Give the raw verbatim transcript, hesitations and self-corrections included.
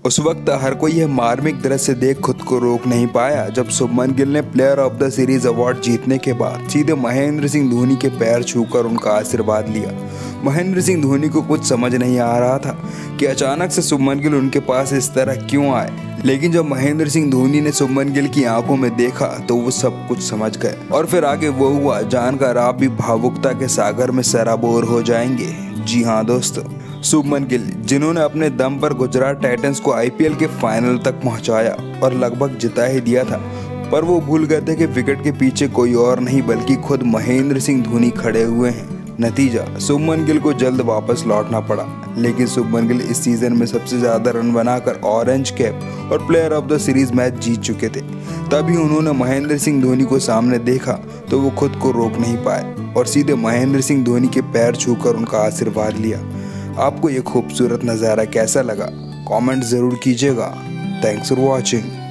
उस वक्त हर कोई यह मार्मिक दृश्य देख खुद को रोक नहीं पाया जब शुभमन गिल ने player of the series award जीतने के बाद सीधे महेंद्र सिंह धोनी के पैर छूकर उनका आशीर्वाद लिया। महेंद्र सिंह धोनी को कुछ समझ नहीं आ रहा था कि अचानक से शुभमन गिल उनके पास इस तरह क्यों आए, लेकिन जब महेंद्र सिंह धोनी ने शुभमन गिल की आंखों में देखा तो वो सब कुछ समझ गए और फिर आगे वो हुआ जानकर आप भी भावुकता के सागर में सराबोर हो जाएंगे। जी हाँ दोस्तों, शुभमन गिल जिन्होंने अपने दम पर गुजरात टाइटंस को आईपीएल के फाइनल तक पहुंचाया और लगभग जिता ही दिया था, पर वो भूल गए थे कि विकेट के पीछे कोई और नहीं बल्कि खुद महेंद्र सिंह धोनी खड़े हुए हैं। नतीजा, शुभमन गिल को जल्द वापस लौटना पड़ा, लेकिन शुभमन गिल इस सीजन में सबसे ज्यादा रन बनाकर ऑरेंज कैप और player of the series match जीत चुके थे। तभी उन्होंने महेंद्र सिंह धोनी को सामने देखा तो वो खुद को रोक नहीं पाए और सीधे महेंद्र सिंह धोनी के पैर छूकर उनका आशीर्वाद लिया। आपको ये खूबसूरत नज़ारा कैसा लगा? कमेंट ज़रूर कीजिएगा। Thanks for watching.